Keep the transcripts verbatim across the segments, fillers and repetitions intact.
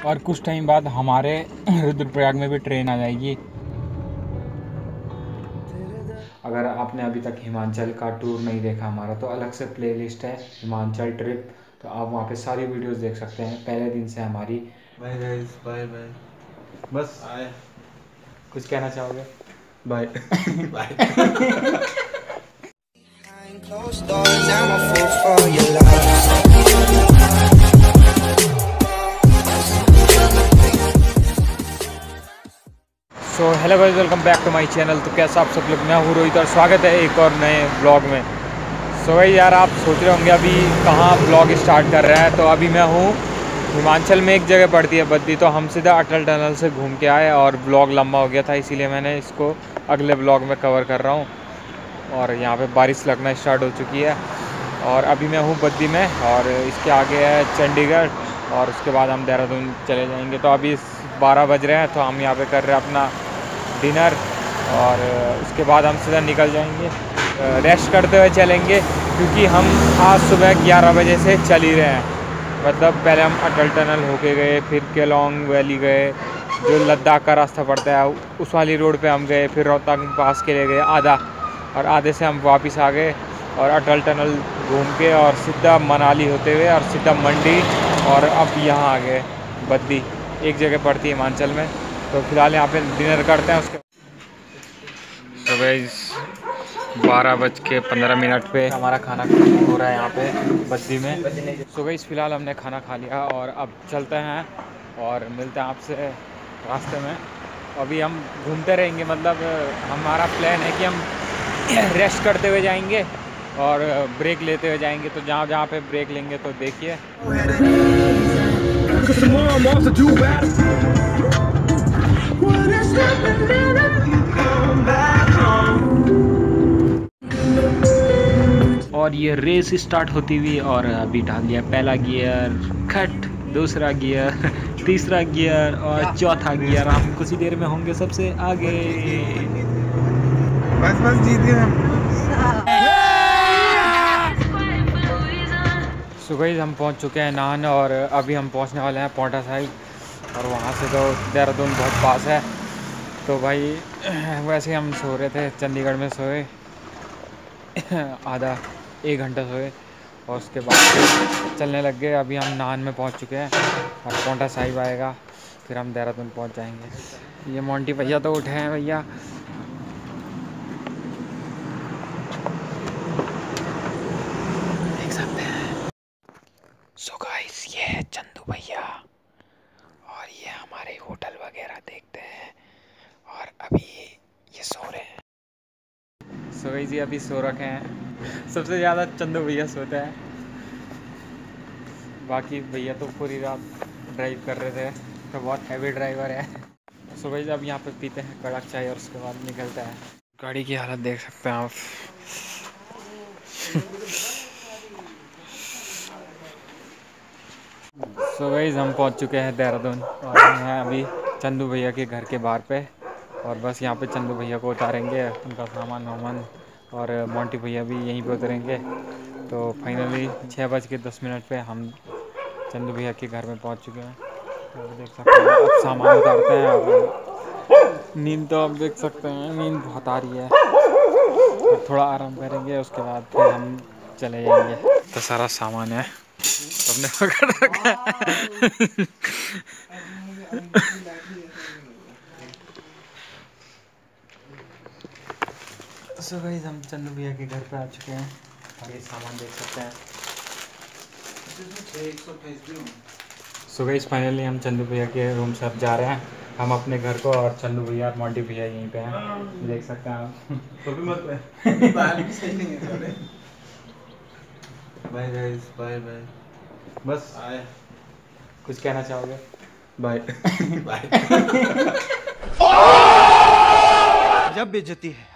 और कुछ टाइम बाद हमारे रुद्रप्रयाग में भी ट्रेन आ जाएगी। अगर आपने अभी तक हिमाचल का टूर नहीं देखा हमारा, तो अलग से प्लेलिस्ट है हिमाचल ट्रिप, तो आप वहाँ पे सारी वीडियोस देख सकते हैं पहले दिन से हमारी। Bye guys, bye bye. बस आए, कुछ कहना चाहोगे? Bye bye. So hello guys, welcome back to my channel. तो कैसा आप सब लोग, मैं हूँ रोहित और स्वागत है एक और नए ब्लॉग में। सो so, यार आप सोच रहे होंगे अभी कहाँ ब्लॉग स्टार्ट कर रहे हैं, तो अभी मैं हूँ हिमाचल में, एक जगह पड़ती है बद्दी। तो हम सीधा अटल टनल से घूम के आए और ब्लॉग लंबा हो गया था, इसीलिए मैंने इसको अगले ब्लॉग में कवर कर रहा हूँ। और यहाँ पे बारिश लगना स्टार्ट हो चुकी है और अभी मैं हूँ बद्दी में, और इसके आगे है चंडीगढ़, और उसके बाद हम देहरादून चले जाएंगे। तो अभी बारह बज रहे हैं, तो हम यहाँ पे कर रहे हैं अपना डिनर, और उसके बाद हम सीधा निकल जाएंगे, रेस्ट करते हुए चलेंगे, क्योंकि हम आज सुबह ग्यारह बजे से चल ही रहे हैं। मतलब पहले हम अटल टनल होके गए, फिर केलोंग वैली गए, जो लद्दाख का रास्ता पड़ता है उस वाली रोड पे हम गए, फिर रोहतांग पास के लिए गए आधा, और आधे से हम वापस आ गए और अटल टनल घूम के और सीधा मनाली होते हुए और सीधा मंडी, और अब यहाँ आ गए बद्दी, एक जगह पड़ती है हिमाचल में। तो फिलहाल यहाँ पे डिनर करते हैं। उसके तो गाइस बारह बज के पंद्रह मिनट पे हमारा खाना हो रहा है यहाँ पे बद्दी में। सो गाइस फिलहाल हमने खाना खा लिया और अब चलते हैं और मिलते हैं आपसे रास्ते में। अभी हम घूमते रहेंगे, मतलब हमारा प्लान है कि हम रेस्ट करते हुए जाएंगे और ब्रेक लेते हुए जाएंगे। तो जहाँ जहाँ पे ब्रेक लेंगे तो देखिए। और ये रेस स्टार्ट होती हुई, और अभी डाल दिया पहला गियर, खट, दूसरा गियर, तीसरा गियर और चौथा गियर। हम कुछ ही देर में होंगे सबसे आगे। बस बस जीत गए हम। सो गाइस हम पहुंच चुके हैं नाहन, और अभी हम पहुंचने वाले हैं पौंटा साहिब, और वहां से तो देहरादून बहुत पास है। तो भाई वैसे हम सो रहे थे, चंडीगढ़ में सोए आधा एक घंटा सोए, और उसके बाद चलने लग गए। अभी हम नाहन में पहुंच चुके हैं और पौंटा साहिब आएगा, फिर हम देहरादून पहुंच जाएंगे। ये मोंटी भैया तो उठे हैं भैया। देख सकते हैं। सो गाइस ये है चंदू भैया, और ये हमारे होटल वगैरह देखते हैं, और अभी ये सो रहे हैं। सो गाइस ये अभी सो रखे हैं। सबसे ज़्यादा चंदू भैया सोते हैं, बाकी भैया तो पूरी रात ड्राइव कर रहे थे, तो बहुत हैवी ड्राइवर है। सो गाइस अब यहाँ पे पीते हैं कड़क चाय और उसके बाद निकलते हैं। गाड़ी की हालत देख सकते हैं आप। सो गाइस हम पहुँच चुके हैं देहरादून, और हम हैं अभी चंदू भैया के घर के बाहर पे, और बस यहाँ पे चंदू भैया को उतारेंगे, उनका सामान वामान, और मोंटी भैया भी यहीं पे उतरेंगे। तो फाइनली छः बज के दस मिनट पे हम चंदू भैया के घर में पहुंच चुके हैं। तो देख सकते हैं अब सामान उतारते हैं, और नींद तो अब देख सकते हैं, नींद बहुत आ रही है। अब थोड़ा आराम करेंगे, उसके बाद फिर हम चले जाएंगे। तो सारा सामान है सबने पकड़ रखा है। सो गाइस हम चंदू भैया के घर पे आ चुके हैं, और ये सामान देख सकते हैं। सो गाइस फाइनली हम चंदू भैया के रूम से अब जा रहे हैं हम अपने घर को, और चंदू भैया और मोंटी भैया यहीं पे हैं, देख सकते हैं आप। Bye guys, bye bye. बस आए, कुछ कहना चाहोगे? Bye bye. जब बेइज्जती है।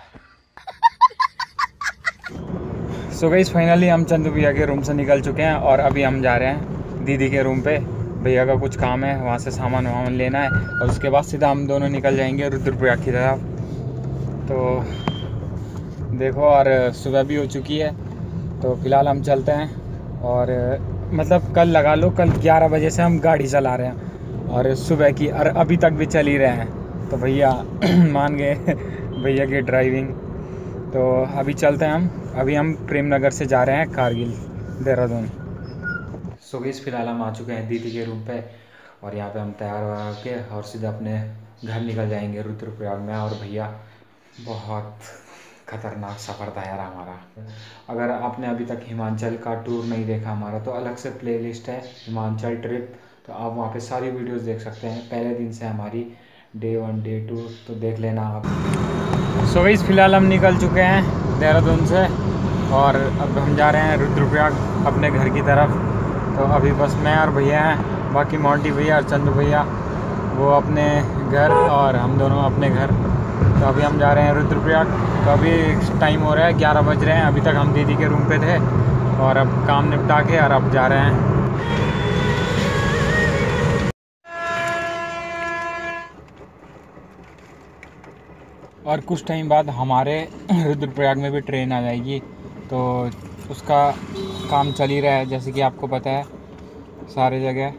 सो गाइस फाइनली हम चंदू भैया के रूम से निकल चुके हैं, और अभी हम जा रहे हैं दीदी के रूम पे। भैया का कुछ काम है, वहाँ से सामान वामान लेना है, और उसके बाद सीधा हम दोनों निकल जाएंगे रुद्रप्रयाग की तरफ। तो देखो, और सुबह भी हो चुकी है, तो फिलहाल हम चलते हैं। और मतलब कल लगा लो, कल ग्यारह बजे से हम गाड़ी चला रहे हैं, और सुबह की और अभी तक भी चल ही रहे हैं। तो भैया मान गए भैया की ड्राइविंग। तो अभी चलते हैं हम। अभी हम प्रेम नगर से जा रहे हैं कारगिल देहरादून। सो गाइस फिलहाल हम आ चुके हैं दीदी के रूम पे और यहाँ पे हम तैयार हो के और सीधे अपने घर निकल जाएंगे रुद्रप्रयाग में। और भैया बहुत ख़तरनाक सफ़र था यार हमारा। अगर आपने अभी तक हिमाचल का टूर नहीं देखा हमारा तो अलग से प्लेलिस्ट है हिमाचल ट्रिप, तो आप वहाँ पे सारी वीडियोस देख सकते हैं। पहले दिन से हमारी डे वन डे टू तो देख लेना आप। सो गाइस फिलहाल हम निकल चुके हैं देहरादून से और अब हम जा रहे हैं रुद्रप्रयाग अपने घर की तरफ। तो अभी बस मैं और भैया हैं, बाकी मोंटी भैया और चंदू भैया वो अपने घर और हम दोनों अपने घर। तो अभी हम जा रहे हैं रुद्रप्रयाग। तो अभी टाइम हो रहा है ग्यारह बज रहे हैं। अभी तक हम दीदी के रूम पे थे और अब काम निपटा के और अब जा रहे हैं। और कुछ टाइम बाद हमारे रुद्रप्रयाग में भी ट्रेन आ जाएगी, तो उसका काम चल ही रहा है जैसे कि आपको पता है सारे जगह।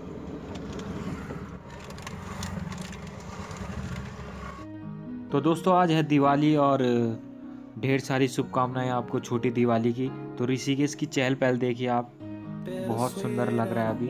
तो दोस्तों आज है दिवाली और ढेर सारी शुभकामनाएं आपको छोटी दिवाली की। तो ऋषिकेश की चहल पहल देखिए आप, बहुत सुंदर लग रहा है अभी।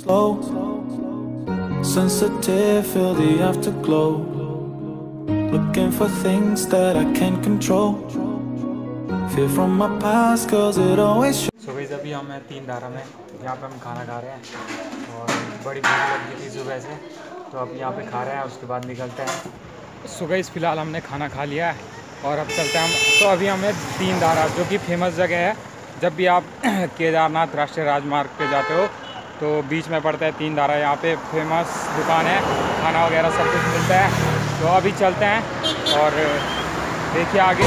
Looking for things that I can't control. Fear from my past cause it always shows. So guys अभी हम हैं तीन धारा में, यहाँ पे हम खाना खा रहे हैं और बड़ी भूख लगी थी सुबह से, तो अब यहाँ पे खा रहे हैं उसके बाद निकलते हैं। So guys फिलहाल हमने खाना खा लिया है और अब चलते हैं हम। तो अभी हमें तीन धारा जो कि फेमस जगह है, जब भी आप केदारनाथ राष्ट्रीय राजमार्ग पे जाते हो तो बीच में पड़ता है तीन धारा। यहाँ पे फेमस दुकान है, खाना वगैरह सब कुछ मिलता है। तो अभी चलते हैं और देखिए आगे।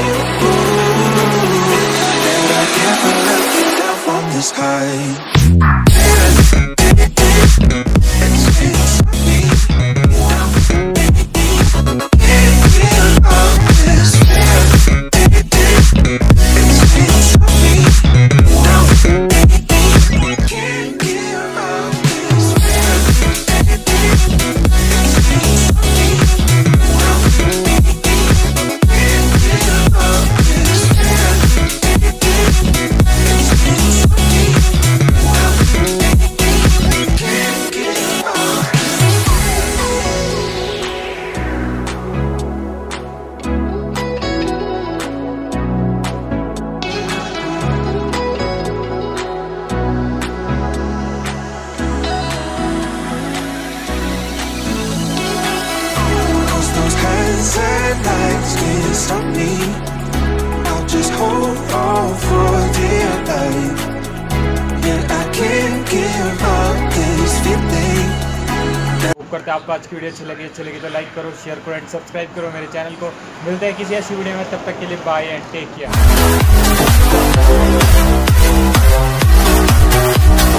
Stop me, I'll just hold on for dear life. Yeah, I can't give up this feeling. Hope करते हैं आपको आज की वीडियो अच्छी लगी। अच्छी लगी तो लाइक करो, शेयर करो एंड सब्सक्राइब करो मेरे चैनल को। मिलते हैं किसी ऐसी वीडियो में, तब तक के लिए बाय एंड टेक केयर।